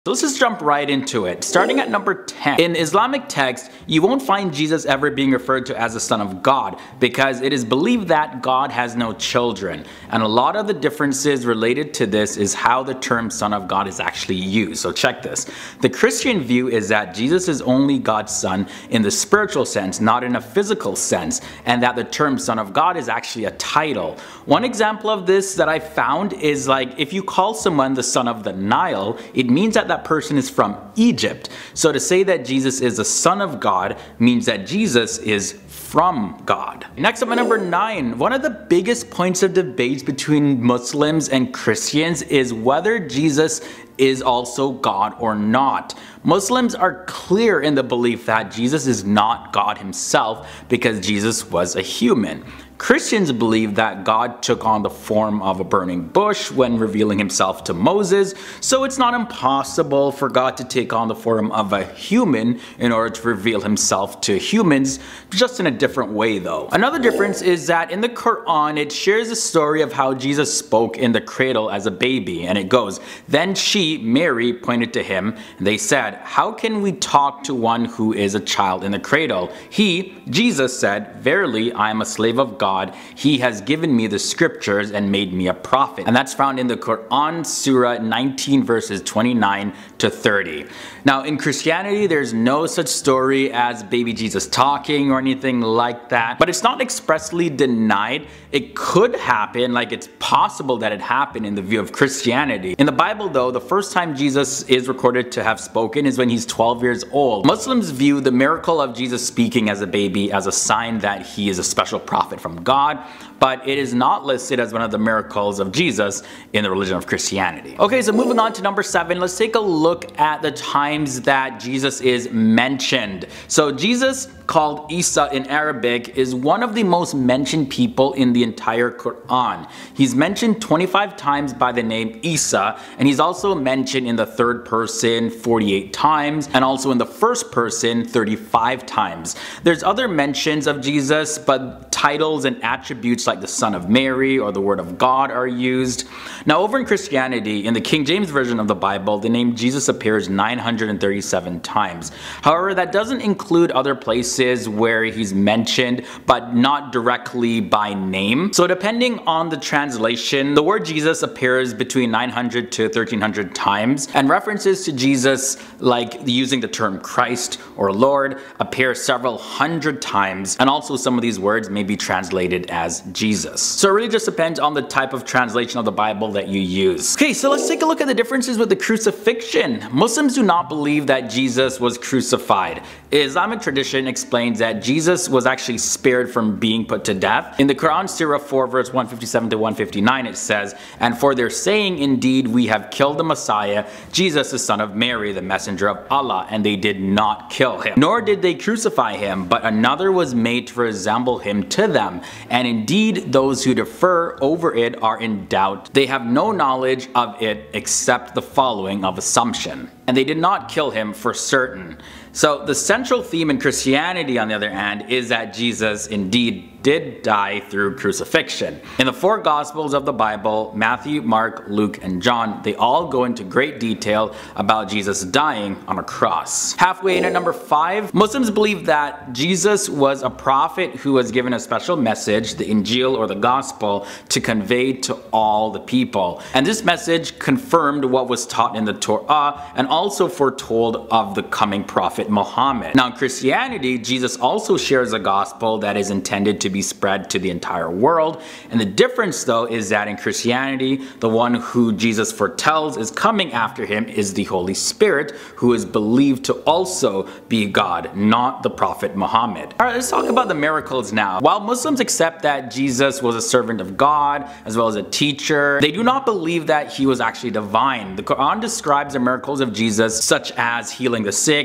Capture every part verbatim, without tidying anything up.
So let's just jump right into it. Starting at number ten. In Islamic text, you won't find Jesus ever being referred to as the Son of God because it is believed that God has no children. And a lot of the differences related to this is how the term Son of God is actually used. So check this. The Christian view is that Jesus is only God's Son in the spiritual sense, not in a physical sense, and that the term Son of God is actually a title. One example of this that I found is like if you call someone the son of the Nile, it means that that person is from Egypt. So to say that Jesus is the Son of God means that Jesus is from God. Next up at number nine, one of the biggest points of debates between Muslims and Christians is whether Jesus is also God or not. Muslims are clear in the belief that Jesus is not God himself because Jesus was a human. Christians believe that God took on the form of a burning bush when revealing himself to Moses, so it's not impossible for God to take on the form of a human in order to reveal himself to humans, just in a different way though. Another difference is that in the Quran, it shares a story of how Jesus spoke in the cradle as a baby, and it goes, "Then she, Mary, pointed to him, and they said, 'How can we talk to one who is a child in the cradle?' He, Jesus, said, 'Verily, I am a slave of God. He has given me the scriptures and made me a prophet.'" And that's found in the Quran, Surah nineteen, verses twenty-nine to thirty. Now in Christianity, there's no such story as baby Jesus talking or anything like that, but it's not expressly denied. It could happen, like it's possible that it happened in the view of Christianity. In the Bible though, the first time Jesus is recorded to have spoken is when he's twelve years old. Muslims view the miracle of Jesus speaking as a baby as a sign that he is a special prophet from God, but it is not listed as one of the miracles of Jesus in the religion of Christianity. Okay, so moving on to number seven, let's take a look at the times that Jesus is mentioned. So Jesus, called Isa in Arabic, is one of the most mentioned people in the entire Quran. He's mentioned twenty-five times by the name Isa, and he's also mentioned in the third person forty-eight times, and also in the first person thirty-five times. There's other mentions of Jesus, but titles and attributes like the Son of Mary or the Word of God are used. Now over in Christianity, in the King James Version of the Bible, the name Jesus appears nine hundred thirty-seven times. However, that doesn't include other places where he's mentioned, but not directly by name. So depending on the translation, the word Jesus appears between nine hundred to thirteen hundred times, and references to Jesus, like using the term Christ or Lord, appear several hundred times, and also some of these words may be translated as Jesus. So it really just depends on the type of translation of the Bible that you use. Okay, so let's take a look at the differences with the crucifixion. Muslims do not believe that Jesus was crucified. Islamic tradition explains that Jesus was actually spared from being put to death. In the Quran, Surah four, verse one fifty-seven to one fifty-nine, it says, "And for their saying, indeed, we have killed the Messiah, Jesus the son of Mary, the messenger of Allah, and they did not kill him. Nor did they crucify him, but another was made to resemble him to them. And indeed, those who differ over it are in doubt. They have no knowledge of it except the following of assumption. And they did not kill him for certain." So the central theme in Christianity, on the other hand, is that Jesus indeed did die through crucifixion. In the four Gospels of the Bible, Matthew, Mark, Luke, and John, they all go into great detail about Jesus dying on a cross. Halfway in at number five, Muslims believe that Jesus was a prophet who was given a special message, the Injil or the Gospel, to convey to all the people. And this message confirmed what was taught in the Torah and also foretold of the coming prophet Muhammad. Now in Christianity, Jesus also shares a gospel that is intended to be spread to the entire world, and the difference though is that in Christianity, the one who Jesus foretells is coming after him is the Holy Spirit, who is believed to also be God, not the prophet Muhammad. Alright, let's talk about the miracles now. While Muslims accept that Jesus was a servant of God as well as a teacher, they do not believe that he was actually divine. The Quran describes the miracles of Jesus such as healing the sick and raising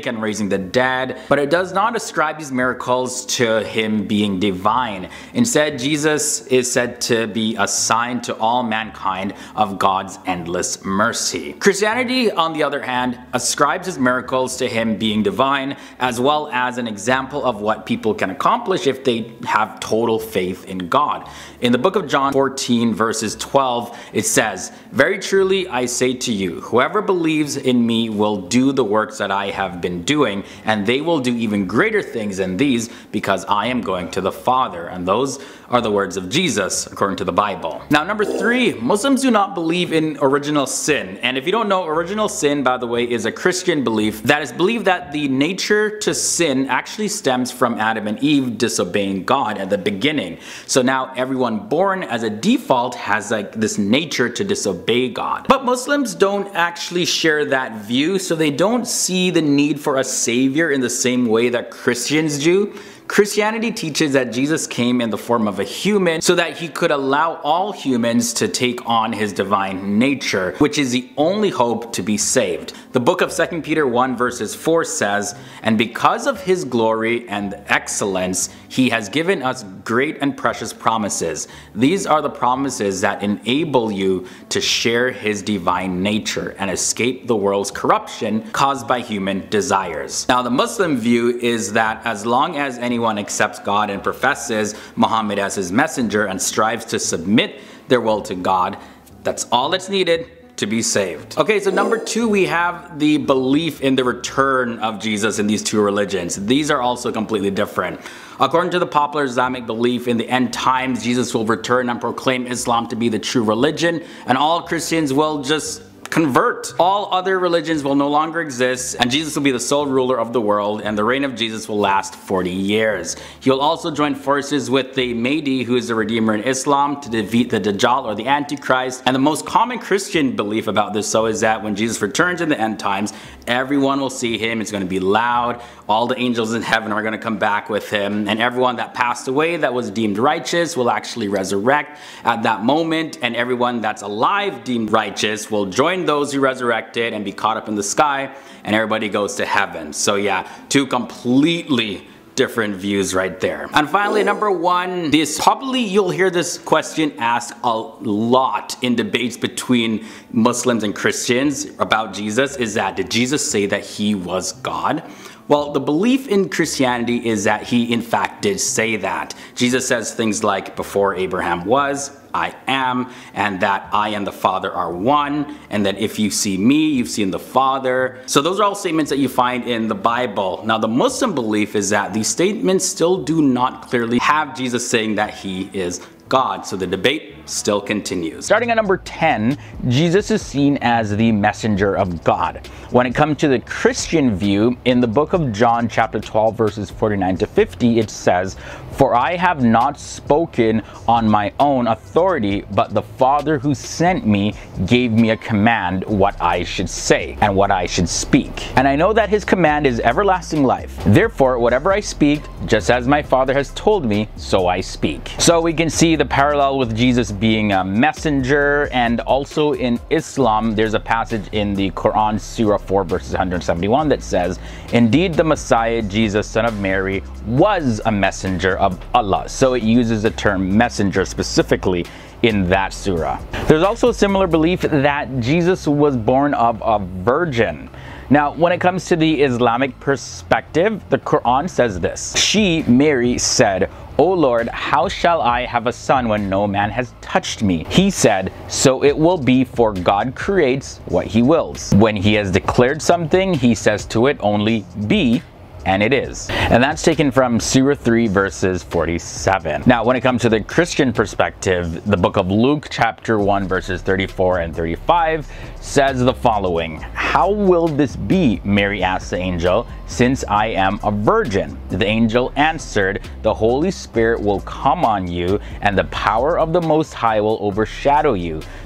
raising the dead, but it does not ascribe these miracles to him being divine. Instead, Jesus is said to be a sign to all mankind of God's endless mercy. Christianity, on the other hand, ascribes his miracles to him being divine, as well as an example of what people can accomplish if they have total faith in God. In the book of John fourteen verses twelve, it says, "Very truly I say to you, whoever believes in me will do the works that I have been doing, and they will do even greater things than these, because I am going to the Father." And those are the words of Jesus according to the Bible. Now, number three, Muslims do not believe in original sin. And if you don't know, original sin, by the way, is a Christian belief that is believed that the nature to sin actually stems from Adam and Eve disobeying God at the beginning. So now everyone born as a default has like this nature to disobey God. But Muslims don't actually share that view, so they don't see the need for a savior in the same way that Christians do. Christianity teaches that Jesus came in the form of a human so that he could allow all humans to take on his divine nature, which is the only hope to be saved. The book of Second Peter one verses four says, "And because of his glory and excellence, he has given us great and precious promises. These are the promises that enable you to share his divine nature and escape the world's corruption caused by human desires." Now, the Muslim view is that as long as any Anyone accepts God and professes Muhammad as his messenger and strives to submit their will to God, that's all that's needed to be saved. Okay, so number two, we have the belief in the return of Jesus in these two religions. These are also completely different. According to the popular Islamic belief, in the end times, Jesus will return and proclaim Islam to be the true religion, and all Christians will just convert. All other religions will no longer exist, and Jesus will be the sole ruler of the world, and the reign of Jesus will last forty years. He will also join forces with the Mahdi, who is the Redeemer in Islam, to defeat the Dajjal or the Antichrist. And the most common Christian belief about this so is that when Jesus returns in the end times, everyone will see him. It's going to be loud. All the angels in heaven are going to come back with him, and everyone that passed away that was deemed righteous will actually resurrect at that moment, and everyone that's alive deemed righteous will join those who resurrected and be caught up in the sky, and everybody goes to heaven. So yeah, two completely different views right there. And finally, number one, this probably you'll hear this question asked a lot in debates between Muslims and Christians about Jesus, is that did Jesus say that he was God? Well, the belief in Christianity is that he in fact did say that. Jesus says things like, "Before Abraham was, I am," and that I and the Father are one, and that if you see me, you've seen the Father. So those are all statements that you find in the Bible. Now, the Muslim belief is that these statements still do not clearly have Jesus saying that he is God, so the debate still continues. Starting at number ten, Jesus is seen as the messenger of God. When it comes to the Christian view, in the book of John chapter twelve verses forty-nine to fifty, it says, "For I have not spoken on my own authority, but the Father who sent me gave me a command what I should say and what I should speak. And I know that his command is everlasting life. Therefore, whatever I speak, just as my Father has told me, so I speak." So we can see the parallel with Jesus being a messenger, and also in Islam there's a passage in the Quran, Surah four verses one hundred seventy-one, that says, "Indeed the Messiah, Jesus son of Mary, was a messenger of Allah." So it uses the term messenger specifically in that surah. There's also a similar belief that Jesus was born of a virgin. Now, when it comes to the Islamic perspective, the Quran says this, "She, Mary, said, 'O Lord, how shall I have a son when no man has touched me?' He said, 'So it will be, for God creates what he wills. When he has declared something, he says to it only, be, and it is." And that's taken from Surah three verses forty-seven. Now, when it comes to the Christian perspective, the book of Luke chapter one verses thirty-four and thirty-five says the following, "How will this be?" Mary asked the angel, "since I am a virgin." The angel answered, "The Holy Spirit will come on you, and the power of the Most High will overshadow you.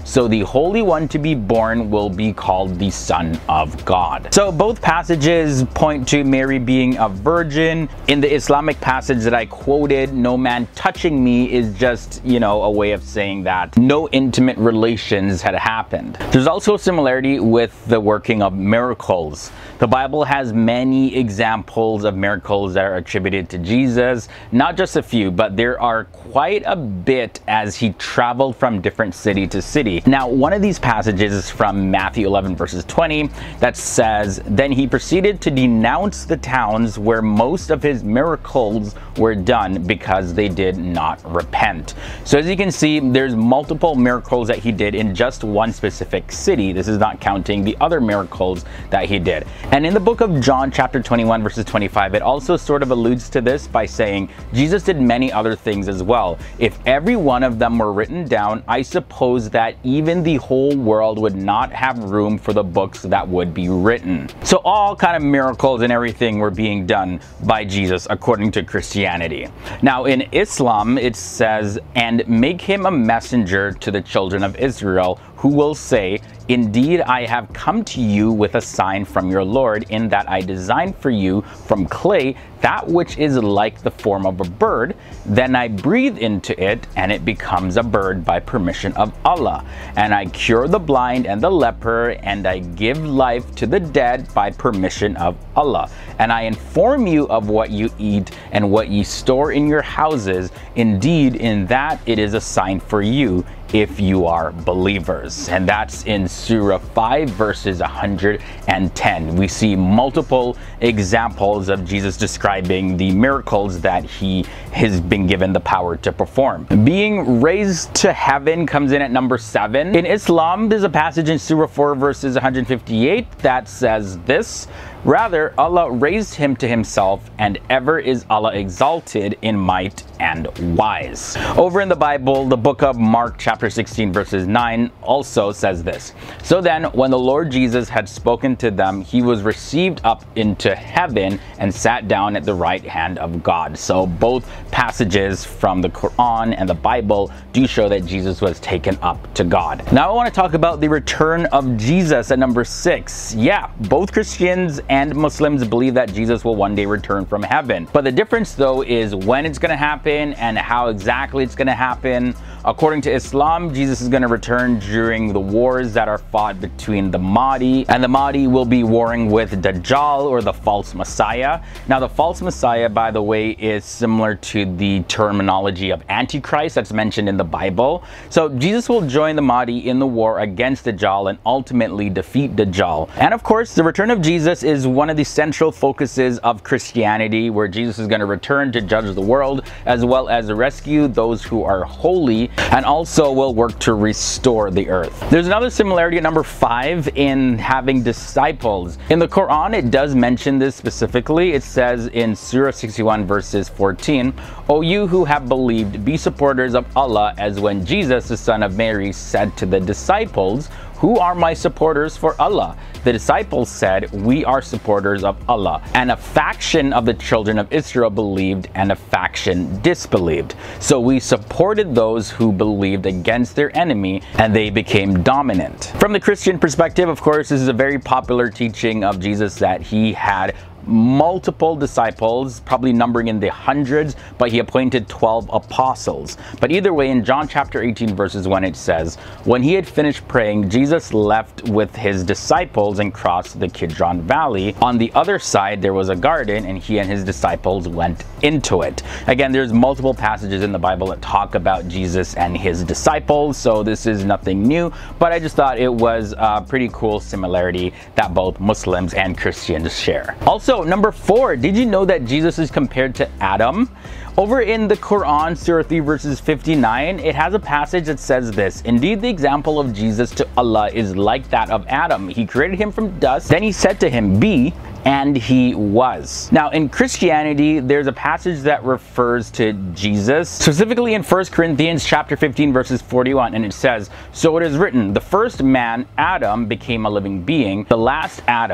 so the Holy One to be born will be called the Son of God. So both passages point to Mary being a virgin. In the Islamic passage that I quoted, no man touching me is just, you know, a way of saying that no intimate relations had happened. There's also a similarity with the working of miracles. The Bible has many examples of miracles that are attributed to Jesus, not just a few, but there are quite a bit as he traveled from different city to city. Now, one of these passages is from Matthew eleven verses twenty that says, "Then he proceeded to denounce the towns where most of his miracles were done because they did not repent." So as you can see, there's multiple miracles that he did in just one specific city. This is not counting the other miracles that he did. And in the book of John chapter twenty-one verses twenty-five, it also sort of alludes to this by saying Jesus did many other things as well. If every one of them were written down, I suppose that even the whole world would not have room for the books that would be written. So all kind of miracles and everything were being done by Jesus according to Christianity. Now in Islam it says, "And make him a messenger to the children of Israel, who will say, Indeed, I have come to you with a sign from your Lord, in that I designed for you from clay that which is like the form of a bird. Then I breathe into it, and it becomes a bird by permission of Allah. And I cure the blind and the leper, and I give life to the dead by permission of Allah. And I inform you of what you eat and what ye store in your houses. Indeed, in that it is a sign for you, if you are believers." And that's in Surah five verses one hundred ten. We see multiple examples of Jesus describing the miracles that he has been given the power to perform. Being raised to heaven comes in at number seven. In Islam, there's a passage in Surah four verses one hundred fifty-eight that says this, "Rather, Allah raised him to himself, and ever is Allah exalted in might and wise." Over in the Bible, the book of Mark chapter sixteen verses nine also says this, "So then, when the Lord Jesus had spoken to them, he was received up into heaven and sat down at the right hand of God." So both passages from the Quran and the Bible do show that Jesus was taken up to God. Now I want to talk about the return of Jesus at number six. Yeah, both Christians and Muslims believe that Jesus will one day return from heaven. But the difference though is when it's going to happen and how exactly it's going to happen. According to Islam, Jesus is going to return during the wars that are fought between the Mahdi, and the Mahdi will be warring with Dajjal, or the false Messiah. Now the false Messiah, by the way, is similar to the terminology of Antichrist that's mentioned in the Bible. So Jesus will join the Mahdi in the war against Dajjal and ultimately defeat Dajjal. And of course, the return of Jesus is one of the central focuses of Christianity, where Jesus is going to return to judge the world as well as rescue those who are holy, and also will work to restore the earth. There's another similarity at number five in having disciples. In the Quran, it does mention this specifically. It says in Surah sixty-one verses fourteen, "O you who have believed, be supporters of Allah, as when Jesus, the son of Mary, said to the disciples, Who are my supporters for Allah? The disciples said, We are supporters of Allah. And a faction of the children of Israel believed, and a faction disbelieved. So we supported those who believed against their enemy, and they became dominant." From the Christian perspective, of course, this is a very popular teaching of Jesus, that he had multiple disciples, probably numbering in the hundreds, but he appointed twelve apostles. But either way, in John chapter eighteen verses one, it says, "When he had finished praying, Jesus left with his disciples and crossed the Kidron Valley. On the other side there was a garden, and he and his disciples went into it." Again, there's multiple passages in the Bible that talk about Jesus and his disciples, so this is nothing new, but I just thought it was a pretty cool similarity that both Muslims and Christians share. Also, number four, did you know that Jesus is compared to Adam? Over in the Quran, Surah three verses fifty-nine, it has a passage that says this, "Indeed, the example of Jesus to Allah is like that of Adam. He created him from dust, then he said to him, Be, and he was." Now in Christianity, there's a passage that refers to Jesus, specifically in First Corinthians chapter fifteen verses forty-one, and it says, "So it is written, the first man, Adam, became a living being. The last Adam,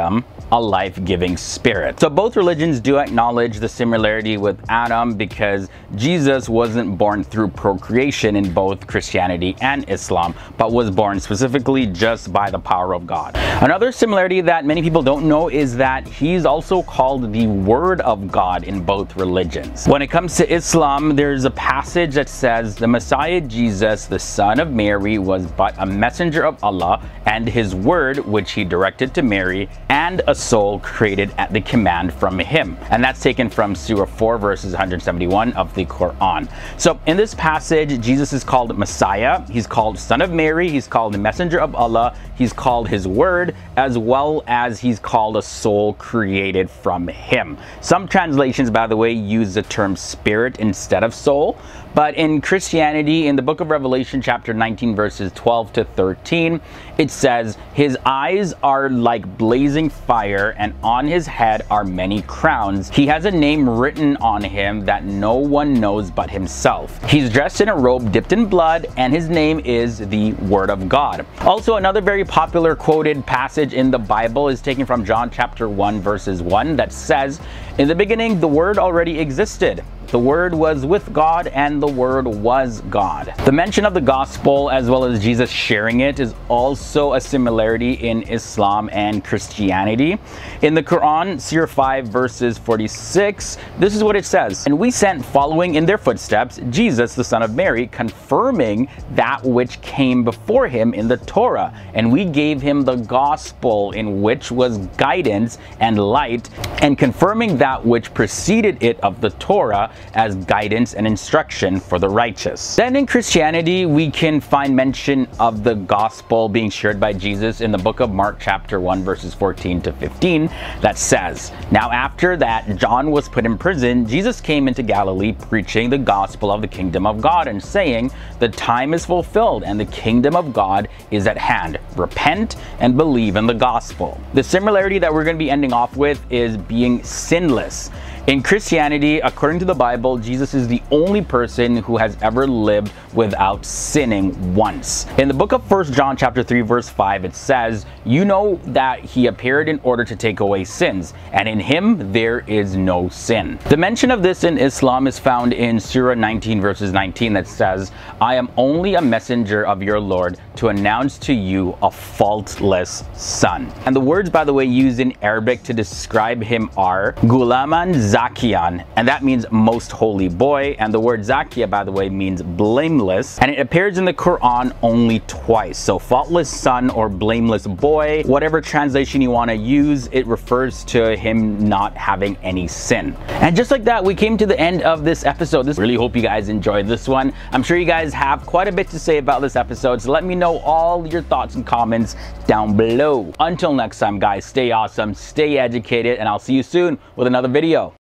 a life-giving spirit. So both religions do acknowledge the similarity with Adam because Jesus wasn't born through procreation in both Christianity and Islam, but was born specifically just by the power of God. Another similarity that many people don't know is that he's also called the Word of God in both religions. When it comes to Islam, there's a passage that says the Messiah Jesus, the son of Mary, was but a messenger of Allah and his word which he directed to Mary, and a soul created at the command from him. And that's taken from Surah four verses one hundred seventy-one of the Quran. So in this passage, Jesus is called Messiah, he's called son of Mary, he's called the messenger of Allah, he's called his word, as well as he's called a soul created from him. Some translations, by the way, use the term spirit instead of soul, but in Christianity, in the book of Revelation chapter nineteen verses twelve to thirteen, it says, his eyes are like blazing fire, and on his head are many crowns. He has a name written on him that no one knows but himself. He's dressed in a robe dipped in blood, and his name is the Word of God. Also, another very popular quoted passage in the Bible is taken from John chapter one verses one that says, in the beginning the Word already existed. The Word was with God, and the Word was God. The mention of the gospel, as well as Jesus sharing it, is also a similarity in Islam and Christianity. In the Quran, Surah five verses forty-six, this is what it says, and we sent following in their footsteps Jesus, the son of Mary, confirming that which came before him in the Torah, and we gave him the gospel, in which was guidance and light, and confirming that which preceded it of the Torah, as guidance and instruction for the righteous. Then in Christianity, we can find mention of the gospel being shared by Jesus in the book of Mark chapter one verses fourteen to fifteen that says, now after that John was put in prison, Jesus came into Galilee preaching the gospel of the kingdom of God and saying, the time is fulfilled and the kingdom of God is at hand. Repent and believe in the gospel. The similarity that we're going to be ending off with is being sinless. In Christianity, according to the Bible, Jesus is the only person who has ever lived without sinning once. In the book of First John chapter three verse five, it says, you know that he appeared in order to take away sins, and in him there is no sin. The mention of this in Islam is found in Surah nineteen verses nineteen that says, I am only a messenger of your Lord to announce to you a faultless son. And the words, by the way, used in Arabic to describe him are Gulaman Zakiyan, and that means most holy boy, and the word Zakiya, by the way, means blameless, and it appears in the Quran only twice. So faultless son or blameless boy, whatever translation you want to use, it refers to him not having any sin. And just like that, we came to the end of this episode. This really hope you guys enjoyed this one. I'm sure you guys have quite a bit to say about this episode, so let me know all your thoughts and comments down below. Until next time, guys, stay awesome, stay educated, and I'll see you soon with another video.